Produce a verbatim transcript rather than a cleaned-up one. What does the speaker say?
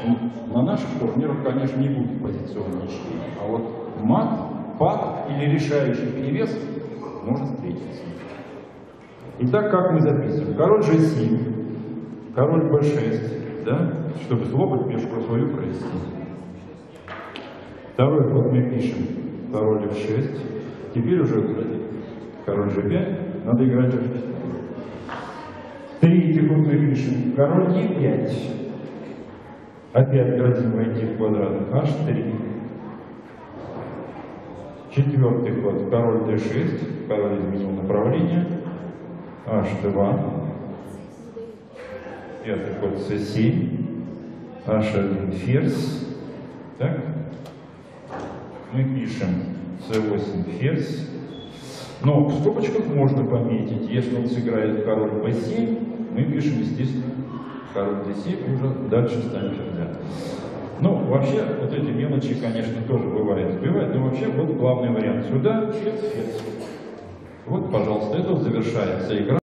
На наших турнирах, конечно, не будет позиционного чтения, а вот мат, пад или решающий перевес может встретиться. Итак, как мы записываем? Король же семь, король бэ шесть, да, чтобы слопать пешку свою провести. Второй ход мы пишем король эф шесть. Теперь уже король же пять, надо играть эф шесть. Третий ход мы пишем король е пять. Опять грозим войти в квадрат аш три. Четвертый ход король дэ шесть, король изменил направление, аш два. Пятый ход цэ семь, аш один ферзь. Так. Мы пишем цэ восемь ферзь. Но в скобочках можно пометить, если он сыграет король бэ семь, мы пишем, естественно, король дэ семь, уже дальше ставим ферзя. Ну, вообще, вот эти мелочи, конечно, тоже бывает сбивать, но вообще вот главный вариант. Сюда ферзь, ферзь. Вот, пожалуйста, это завершается игра.